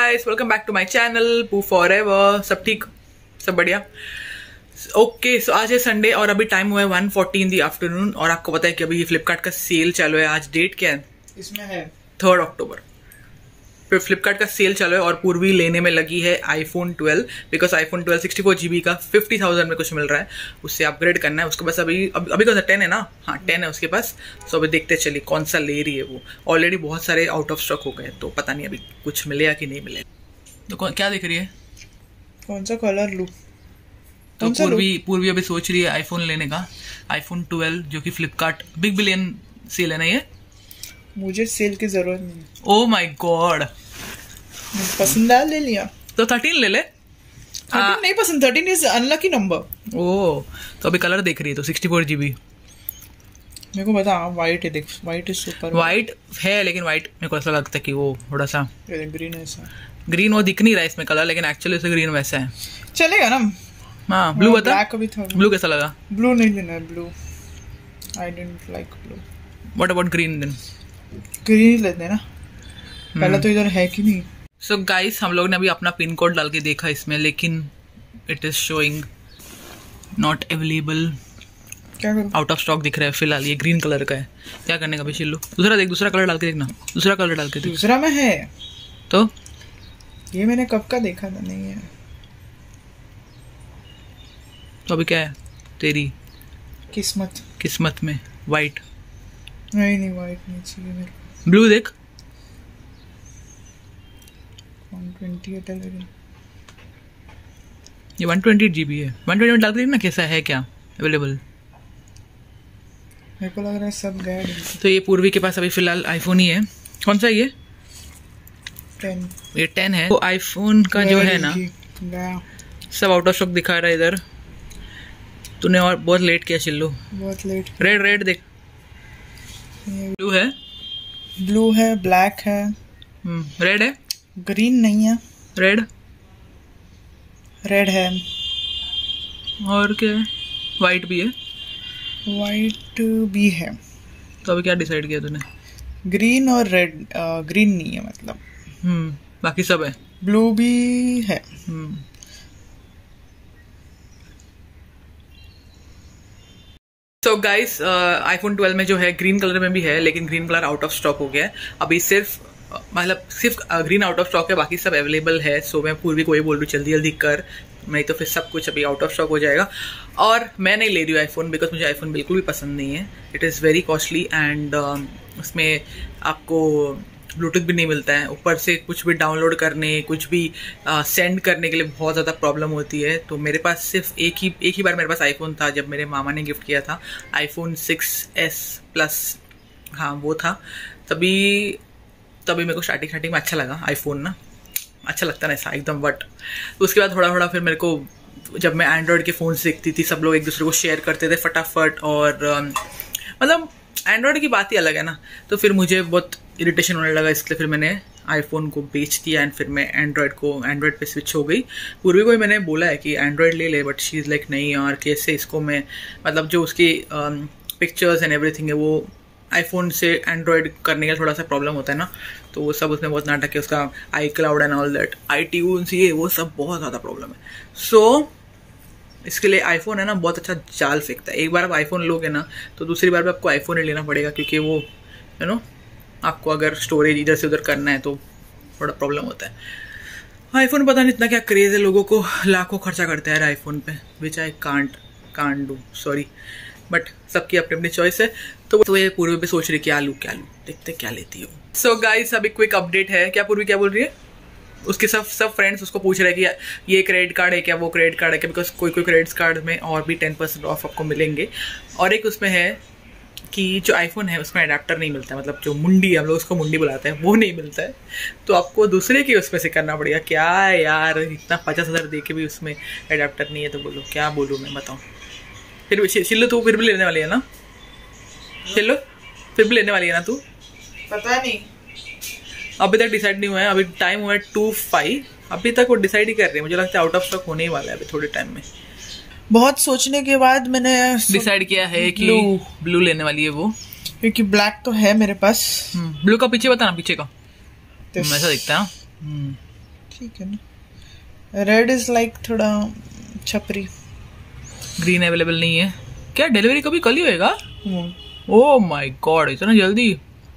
Guys, welcome back to my channel Poo forever. सब ठीक, सब बढ़िया। ओके, सो आज है संडे और अभी टाइम हुआ है 1:40 इन द आफ्टरनून। और आपको पता है कि अभी फ्लिपकार्ट का सेल चालू है। आज डेट क्या है? इसमें है 3 अक्टूबर। फिर फ्लिपकार्ट का सेल चालू है और पूर्वी लेने में लगी है आईफोन 12, बिकॉज आईफोन 12 64 GB का 50,000 में कुछ मिल रहा है। उससे अपग्रेड करना है उसके पास। अभी कौन सा 10 है ना? हाँ, 10 है उसके पास। सो अभी देखते चलिए कौन सा ले रही है वो। ऑलरेडी बहुत सारे आउट ऑफ स्टॉक हो गए, तो पता नहीं अभी कुछ मिलेगा कि नहीं मिलेगा। तो क्या देख रही है? कौन सा कलर लूं? तो पूर्वी अभी सोच रही है आईफोन लेने का। आईफोन 12 जो कि फ्लिपकार्ट बिग बिलियन सेल है ना ये। मुझे सेल की जरूरत नहीं। ओह माय गॉड, पसंद आया ले लिया। तो 13 ले ले। 13 नहीं पसंद, 13 इज अनलकी नंबर। ओह, तो अभी कलर देख रही है तो 64 GB। मेरे को बता, व्हाइट है, देख व्हाइट इज सुपर। व्हाइट है, लेकिन व्हाइट मेरे को ऐसा लगता है कि वो थोड़ा सा ग्रीन ऐसा। ग्रीन वो दिख नहीं रहा है इसमें कलर, लेकिन एक्चुअली उसे ग्रीन वैसा है। चलेगा ना? हाँ, ब्लू बता। ब्लैक अभी था। ब्लू कैसा लगा? ब्लू नहीं लेना है, blue I didn't like blue. What about green then? Green लेते हैं ना, पहला तो इधर है कि नहीं। सो गाइस, हम लोग ने अभी अपना पिन कोड डाल के देखा इसमें, लेकिन it is showing not available. क्या करूं? आउट ऑफ स्टॉक दिख रहा है फिलहाल। ये ग्रीन कलर का है। क्या करने का? शिल्लू दूसरा देख, दूसरा कलर डाल के देखना। दूसरा कलर डाल के देख। दूसरा में है तो ये मैंने कब का देखा था, नहीं है। तो अभी क्या है तेरी किस्मत में? वाइट? नहीं वाइट नहीं चाहिए मेरे को। ब्लू देख। 128 है लेकिन ये 128 GB है। 128 में डाल के देखना कैसा है, क्या अवेलेबल। मेरे को लग रहा है सब गया। तो ये पूर्वी के पास अभी फिलहाल आईफोन ही है। कौन सा ये? 10। ये 10 है। तो आईफोन का जो है ना, सब आउट ऑफ स्टॉक दिखा रहा है इधर। तूने और बहुत लेट किया चिल्लू, बहुत लेट। रेड देख। ब्लू है, ब्लैक है, रेड है, ग्रीन नहीं है, रेड है, और क्या है? वाइट भी है। वाइट भी है। तो अभी क्या डिसाइड किया तूने? ग्रीन और रेड। ग्रीन नहीं है मतलब। बाकी सब है। ब्लू भी है। सो गाइस, आईफोन 12 में जो है ग्रीन कलर में भी है, लेकिन green colour out of stock हो गया है अभी। सिर्फ ग्रीन आउट ऑफ स्टॉक है, बाकी सब अवेलेबल है। सो मैं पूर्वी को ये बोल रही हूँ जल्दी कर, नहीं तो फिर सब कुछ अभी आउट ऑफ स्टॉक हो जाएगा। और मैं नहीं ले रही हूँ आईफोन, बिकॉज मुझे आईफोन बिल्कुल भी पसंद नहीं है। It is very costly and उसमें आपको ब्लूटूथ भी नहीं मिलता है। ऊपर से कुछ भी डाउनलोड करने, कुछ भी सेंड करने के लिए बहुत ज़्यादा प्रॉब्लम होती है। तो मेरे पास सिर्फ एक ही बार मेरे पास आईफोन था, जब मेरे मामा ने गिफ्ट किया था आईफोन 6s प्लस। हाँ, वो था। तभी मेरे को स्टार्टिंग में अच्छा लगा आईफोन ना, अच्छा लगता ना ऐसा एकदम। बट उसके बाद थोड़ा फिर मेरे को, जब मैं एंड्रॉयड के फ़ोन से देखती थी, सब लोग एक दूसरे को शेयर करते थे फटाफट, और मतलब एंड्रॉयड की बात ही अलग है ना। तो फिर मुझे बहुत इरिटेशन होने लगा, इसलिए फिर मैंने आईफोन को बेच दिया एंड फिर मैं एंड्रॉयड पे स्विच हो गई। पूर्वी को मैंने बोला है कि एंड्रॉयड ले ले, बट शी इज़ लाइक नहीं यार, कैसे इसको मैं, मतलब जो उसकी पिक्चर्स एंड एवरीथिंग है वो आईफोन से एंड्रॉयड करने का थोड़ा सा प्रॉब्लम होता है ना। तो वो सब उसने बहुत नाटक है, उसका iCloud and all that, iTunes, ये वो सब बहुत ज़्यादा प्रॉब्लम है। सो इसके लिए आईफोन है ना बहुत अच्छा जाल फेंकता है। एक बार आप आईफोन लोगे ना, तो दूसरी बार भी आपको आईफोन ही लेना पड़ेगा, क्योंकि वो आपको अगर स्टोरेज इधर से उधर करना है तो थोड़ा प्रॉब्लम होता है। आईफोन पता नहीं इतना क्या क्रेज़ है, लोगों को लाखों खर्चा करते हैं आईफोन पे, which I can't do, sorry. But सबकी अपनी अपनी चॉइस है। तो ये पूर्वी पे सोच रही क्या लूँ, देखते क्या लेती हो। सो गाइस, अभी क्विक अपडेट है। क्या पूर्वी क्या बोल रही है? उसके सब फ्रेंड्स उसको पूछ रहे हैं कि ये क्रेडिट कार्ड है क्या, वो क्रेडिट कार्ड है क्या, बिकॉज कोई क्रेडिट कार्ड में और भी 10% ऑफ आपको मिलेंगे। और एक उसमें है कि जो आईफोन है उसमें अडेप्टर नहीं मिलता है, मतलब जो मुंडी, हम लोग उसको मुंडी बुलाते हैं, वो नहीं मिलता है। तो आपको दूसरे के उसमें से करना पड़ेगा। क्या यार, इतना 50,000 दे के भी उसमें अडेप्टर नहीं है, तो बोलो क्या बोलूँ मैं, बताओ। फिर शिल्लू तू फिर भी लेने वाली है ना? शिल्लू फिर भी लेने वाली है ना तू? पता नहीं, अभी तक डिसाइड नहीं हुआ है। अभी टाइम हुआ है 2:05, अभी तक वो डिसाइड ही कर रही है। मुझे लगता है आउट ऑफ स्टॉक होने ही वाला है अभी थोड़े टाइम में। बहुत सोचने के बाद मैंने डिसाइड किया है कि ब्लू लेने वाली है वो, क्योंकि ब्लैक तो है मेरे पास। ब्लू का पीछे बता ना, पीछे का ऐसा दिखता है। ठीक है ना। रेड इज लाइक थोड़ा छपरी। ग्रीन अवेलेबल नहीं है क्या? डिलीवरी कभी कल ही होएगा? ओह माय गॉड, इतना जल्दी?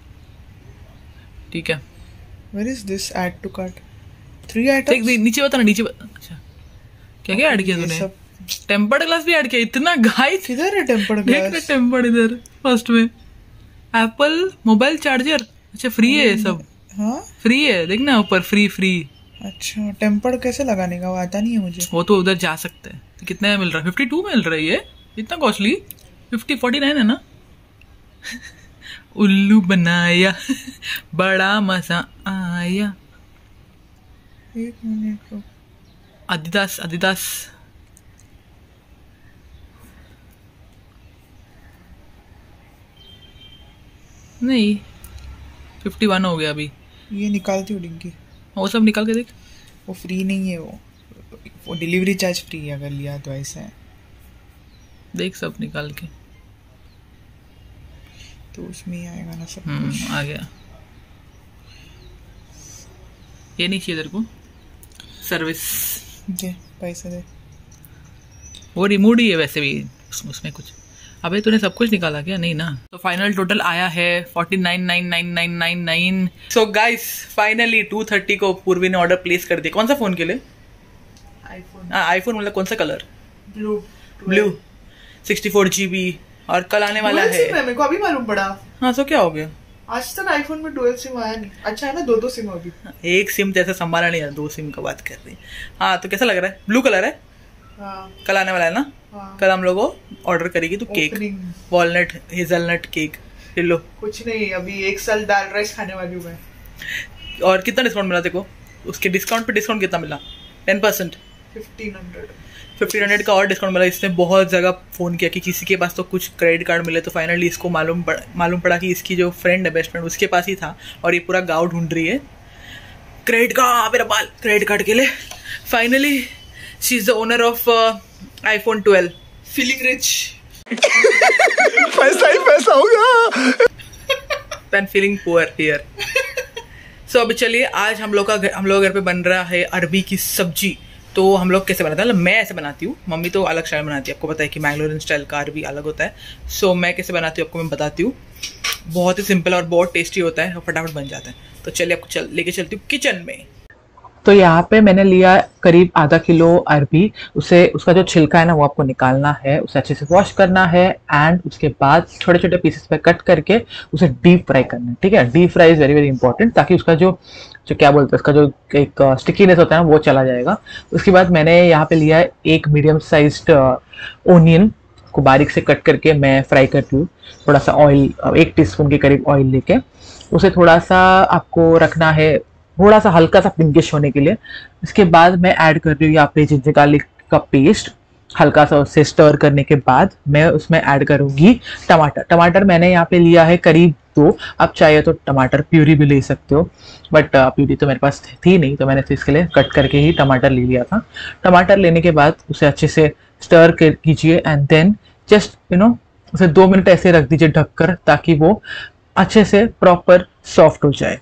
ठीक है। Where is this add to cart? 3 items? देख नीचे बता ना, नीचे बता। अच्छा क्या क्या ऐड किया तूने? टेम्पर्ड ग्लास भी ऐड किया? इतना गाइस किधर है टेम्पर्ड ग्लास? देख टेम्पर्ड इधर फर्स्ट में। एप्पल मोबाइल चार्जर, अच्छा फ्री है सब। हाँ फ्री है, देखना ऊपर फ्री फ्री। अच्छा टेम्पर्ड कैसे लगाने का, वो आता नहीं है मुझे। वो तो उधर जा सकते हैं। कितने में मिल रहा है? 52 मिल रहा है ये, इतना कॉस्टली? 49 है ना? उल्लू बनाया बड़ा मजा आया। एक मिनट रुक। अदिदास अदिदास नहीं 51 हो गया अभी। ये निकालती हूँ डिंकी। वो सब निकाल के देख। वो फ्री नहीं है, वो डिलीवरी चार्ज फ्री है अगर लिया तो। ऐसा है देख सब निकाल के, तो उसमें ही आएगा ना सब कुछ। आ गया। ये नहीं चाहिए तेरे को? सर्विस दे, पैसा दे। वो रिमूव ही है वैसे भी उसमें कुछ। अबे तूने सब कुछ निकाला क्या? नहीं ना। तो फाइनल टोटल आया है 49,99999। सो गाइस फाइनली 230 को पूर्वी ने ऑर्डर प्लेस कर दिया। कौन सा फोन के लिए? आईफोन। आईफोन मतलब कौन सा कलर? Blue 64 GB। और कल आने वाला है। मेरे को अभी मालूम पड़ा। हाँ तो क्या हो गया? आज तक आईफोन में डुअल सिम आया नहीं। अच्छा है ना, 2 सिम अभी। एक सिम जैसा संभाला नहीं है, 2 सिम का बात कर रही। हाँ तो कैसा लग रहा है? ब्लू कलर है। हाँ। कल आने वाला है ना? हाँ। कल हम लोग ऑर्डर करेगी तो केक, वॉलनट हेजलनट केक ले लो। कुछ नहीं, अभी 1 साल दाल राइस खाने वाली हूँ मैं। और कितना डिस्काउंट मिला देखो? उसके डिस्काउंट पे डिस्काउंट कितना मिला? 10%। 1500 का और डिस्काउंट मिला। इसने बहुत जगह फ़ोन किया कि किसी के पास तो कुछ क्रेडिट कार्ड मिले, तो फाइनली इसको मालूम पड़ा कि इसकी जो फ्रेंड है, बेस्ट फ्रेंड, उसके पास ही था। और ये पूरा गाँव ढूंढ रही है क्रेडिट कार्ड, मेरा बाल क्रेडिट कार्ड के लिए। Finally she is the owner of iPhone 12। Feeling rich. पैसा ही पैसा होगा। And feeling poor here. So अभी चलिए, आज हम लोग घर पे बन रहा है अरबी की सब्जी। तो हम लोग कैसे बनाते हैं? मतलब मैं ऐसे बनाती हूँ, मम्मी तो अलग स्टाइल बनाती है। आपको पता है कि मैंगलोरियन स्टाइल का अरबी अलग होता है। सो मैं कैसे बनाती हूँ आपको मैं बताती हूँ। बहुत ही सिंपल और बहुत टेस्टी होता है और फटाफट बन जाता है। तो चलिए आपको लेके चलती हूँ किचन में। तो यहाँ पे मैंने लिया करीब आधा किलो अरबी। उसका जो छिलका है ना वो आपको निकालना है, उसे अच्छे से वॉश करना है एंड उसके बाद छोटे छोटे पीसेस पे कट करके उसे डीप फ्राई करना है। ठीक है, deep fry is very very important, ताकि उसका जो क्या बोलते हैं, उसका जो एक स्टिकीनेस होता है ना वो चला जाएगा। उसके बाद मैंने यहाँ पे लिया है एक मीडियम साइज्ड ओनियन को बारीक से कट करके मैं फ्राई करती हूँ। थोड़ा सा ऑयल, 1 टीस्पून के करीब ऑयल लेके उसे थोड़ा सा आपको रखना है, थोड़ा सा हल्का सा पिंकिश होने के लिए। इसके बाद मैं ऐड कर रही हूँ यहाँ पे जिंजर गार्लिक का पेस्ट। हल्का सा उससे स्टर करने के बाद मैं उसमें ऐड करूँगी टमाटर मैंने यहाँ पे लिया है करीब 2। आप चाहे तो टमाटर प्यूरी भी ले सकते हो, बट प्यूरी तो मेरे पास थी नहीं, तो मैंने इसके लिए कट करके ही टमाटर ले लिया था। टमाटर लेने के बाद उसे अच्छे से स्टर कीजिए एंड देन जस्ट उसे 2 मिनट ऐसे रख दीजिए ढककर, ताकि वो अच्छे से प्रॉपर सॉफ्ट हो जाए।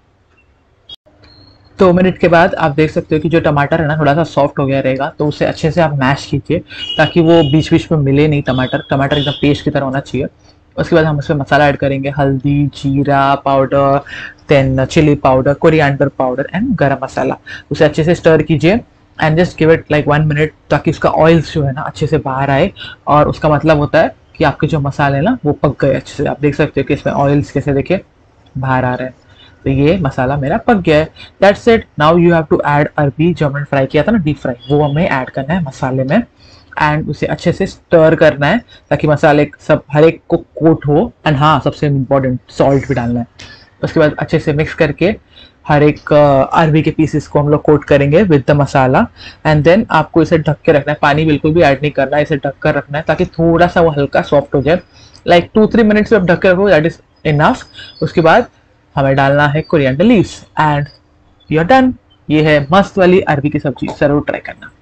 2 मिनट के बाद आप देख सकते हो कि जो टमाटर है ना थोड़ा सा सॉफ्ट हो गया रहेगा, तो उसे अच्छे से आप मैश कीजिए ताकि वो बीच बीच में मिले नहीं। टमाटर एकदम पेस्ट की तरह होना चाहिए। उसके बाद हम उसमें मसाला ऐड करेंगे, हल्दी, जीरा powder, then chili powder, coriander powder and garam masala. उसे अच्छे से स्टर कीजिए and just give it like 1 minute, ताकि उसका ऑयल्स जो है ना अच्छे से बाहर आए। और उसका मतलब होता है कि आपके जो मसाले हैं ना वो पक गए अच्छे से। आप देख सकते हो कि इसमें ऑयल्स कैसे देखिए बाहर आ रहे हैं। तो ये मसाला मेरा पक गया है। That's it. Now you have to add arbi जो हमने फ्राई किया था ना, डीप फ्राई, वो हमें ऐड करना है मसाले में एंड उसे अच्छे से स्टर करना है ताकि मसाले सब हर एक को कोट हो। एंड हाँ, सबसे इम्पोर्टेंट सॉल्ट भी डालना है। उसके बाद अच्छे से मिक्स करके हर एक अरबी के पीसेस को हम लोग कोट करेंगे with the masala and then आपको इसे ढक के रखना है। पानी बिल्कुल भी ऐड नहीं करना है, इसे ढक कर रखना है ताकि थोड़ा सा वो हल्का सॉफ्ट हो जाए। लाइक 2-3 मिनट्स में आप ढक के रखो, दैट इज इनफ। उसके बाद हमें डालना है coriander leaves and you are done. ये है मस्त वाली अरबी की सब्जी, जरूर ट्राई करना।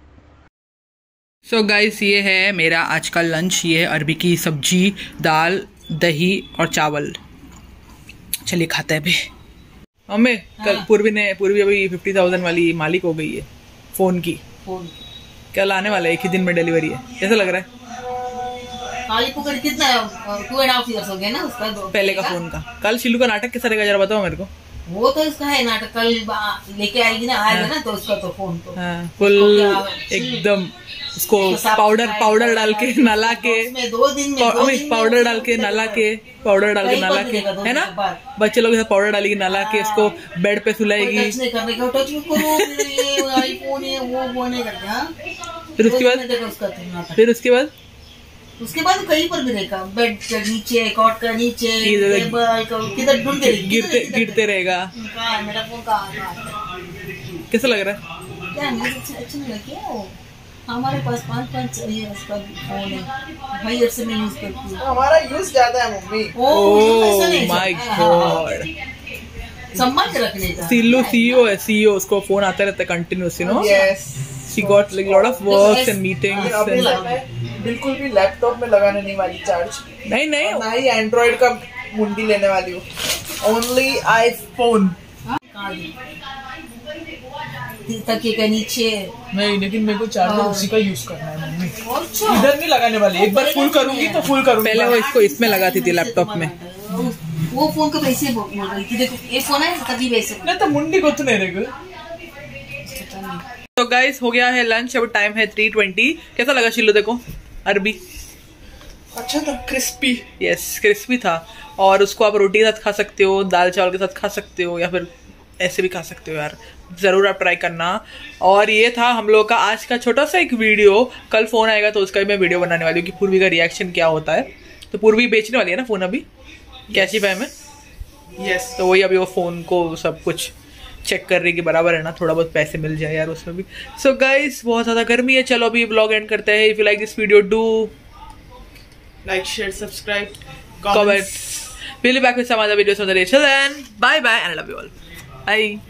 सो गाइस, ये है मेरा आज का लंच। ये है अरबी की सब्जी, दाल, दही और चावल। चलिए खाते हैं भी। मम्मी कल पूर्वी अभी 50,000 वाली मालिक हो गई है फोन की। कल आने वाला है, 1 ही दिन में डिलीवरी है। कैसा लग रहा है? कितना 2.5 years हो गया ना उसका पहले का फोन का। कल शिल्लू का नाटक कैसा रहेगा जरा बताओ मेरे को। वो तो इसका है नाटक, कल लेके आएगी ना, आएगा ना तो उसका तो फोन तो फुल एकदम उसको पाउडर डाल के नला के 2 दिन में पाउडर डाल के नला के नला के है ना, बच्चे लोग पाउडर डालेगी नला के उसको बेड पे सुलाएगी। फिर उसके बाद कहीं पर भी रहेगा, बेड के नीचे, कॉट का नीचे, किधर ढूंढते गिरते रहेगा। मेरा फोन कैसा लग रहा है? क्या मुझे अच्छा नहीं लगा। हमारे पास 5 years का फोन है, 5 years से मैं यूज करती हूँ। हमारा यूज ज्यादा है मम्मी। ओह माय गॉड, सम्मान रखने का। सिल्लू CEO है, CEO, उसको फोन आता रहता है continuously no. Yes, she got like lot of works and meetings and बिल्कुल भी लैपटॉप में लगाने नहीं वाली चार्ज, नहीं ना ही एंड्रॉइड का मुंडी लेने वाली हूँ, ओनली आईफोन। तकिए के नीचे नहीं, लेकिन मेरे को चार्जर उसी का यूज करना है मम्मी, इधर नहीं लगाने वाली। एक बार फुल करूंगी तो फुल करूंगी। पहले वो इसको इसमें लगाती थी लैपटॉप में। वो फोन को वैसे बोल रही थी, देखो ये फोन है तभी वैसे नहीं तो मुंडी को तो नहीं रहेगा। तो गाइस हो गया है लंच, अब टाइम है 3:20। कैसा लगा शिल्लू देखो अरबी? अच्छा था, क्रिस्पी। यस क्रिस्पी था, और उसको आप रोटी के साथ खा सकते हो, दाल चावल के साथ खा सकते हो, या फिर ऐसे भी खा सकते हो यार, जरूर आप ट्राई करना। और ये था हम लोग का आज का छोटा सा एक वीडियो। कल फोन आएगा तो उसका भी मैं वीडियो बनाने वाली हूँ कि पूर्वी का रिएक्शन क्या होता है। तो पूर्वी बेचने वाली है ना फोन अभी कैशिफाई में। यस, तो वही अभी वो फोन को सब कुछ चेक कर रही कि बराबर है ना, थोड़ा बहुत पैसे मिल जाए यार उसमें भी। सो गाइस बहुत ज्यादा गर्मी है, चलो अभी व्लॉग एंड करते हैं। If you like this video do like, share, subscribe, comment. We'll be back with some other videos on the day. Till then, bye bye and I love you all. Bye.